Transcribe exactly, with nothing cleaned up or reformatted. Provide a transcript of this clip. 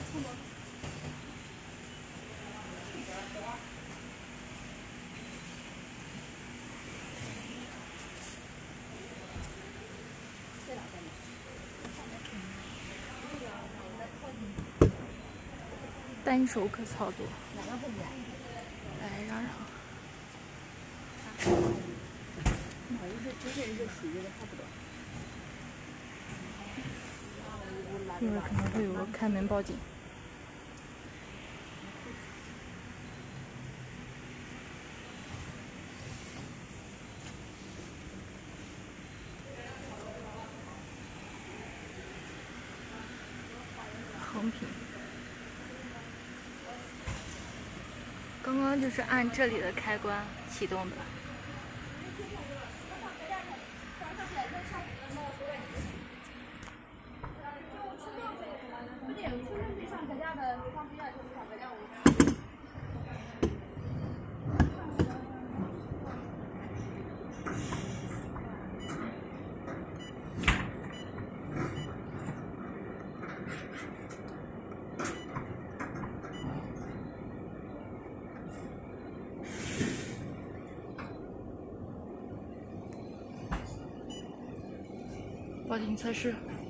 单手可操作，来让让。一会儿可能会有个开门报警。横屏。 刚刚就是按这里的开关启动的。报警测试。